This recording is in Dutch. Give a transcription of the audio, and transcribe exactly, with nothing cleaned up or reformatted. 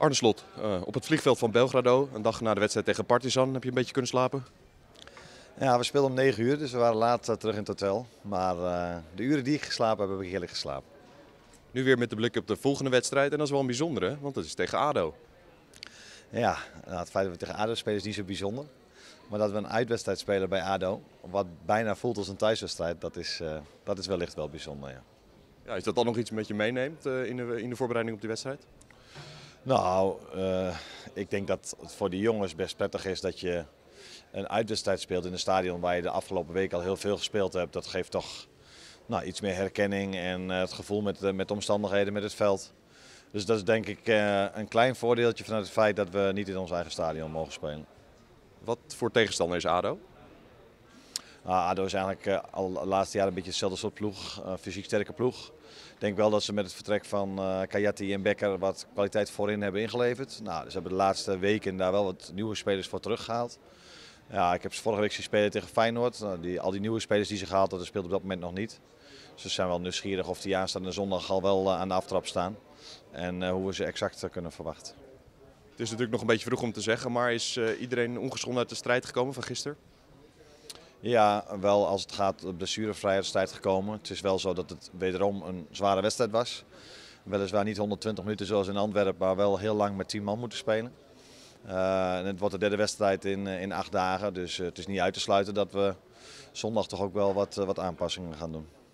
Arne Slot, uh, op het vliegveld van Belgrado, een dag na de wedstrijd tegen Partizan, heb je een beetje kunnen slapen? Ja, we speelden om negen uur, dus we waren laat uh, terug in het hotel. Maar uh, de uren die ik geslapen heb, heb ik heerlijk geslapen. Nu weer met de blik op de volgende wedstrijd en dat is wel een bijzondere, want dat is tegen ADO. Ja, nou, het feit dat we tegen ADO spelen is niet zo bijzonder. Maar dat we een uitwedstrijd spelen bij ADO, wat bijna voelt als een thuiswedstrijd, dat is, uh, dat is wellicht wel bijzonder. Ja. Ja, is dat dan nog iets met je meeneemt uh, in, de, in de voorbereiding op die wedstrijd? Nou, uh, ik denk dat het voor de jongens best prettig is dat je een uitwedstrijd speelt in een stadion waar je de afgelopen week al heel veel gespeeld hebt. Dat geeft toch nou, iets meer herkenning en uh, het gevoel met, uh, met de omstandigheden, met het veld. Dus dat is denk ik uh, een klein voordeeltje vanuit het feit dat we niet in ons eigen stadion mogen spelen. Wat voor tegenstander is ADO? Nou, ADO is eigenlijk uh, al de laatste jaren een beetje hetzelfde soort ploeg, uh, fysiek sterke ploeg. Ik denk wel dat ze met het vertrek van uh, Kayati en Becker wat kwaliteit voorin hebben ingeleverd. Nou, ze hebben de laatste weken daar wel wat nieuwe spelers voor teruggehaald. Ja, ik heb ze vorige week zien spelen tegen Feyenoord. Nou, die, al die nieuwe spelers die ze gehaald hadden, speelden op dat moment nog niet. Dus ze zijn wel nieuwsgierig of die aanstaande zondag al wel uh, aan de aftrap staan. En uh, hoe we ze exact uh, kunnen verwachten. Het is natuurlijk nog een beetje vroeg om te zeggen, maar is uh, iedereen ongeschonden uit de strijd gekomen van gisteren? Ja, wel als het gaat om blessurevrij uit de strijd gekomen. Het is wel zo dat het wederom een zware wedstrijd was. Weliswaar niet honderdtwintig minuten zoals in Antwerpen, maar wel heel lang met tien man moeten spelen. Uh, en het wordt de derde wedstrijd in, in acht dagen, dus uh, het is niet uit te sluiten dat we zondag toch ook wel wat, uh, wat aanpassingen gaan doen.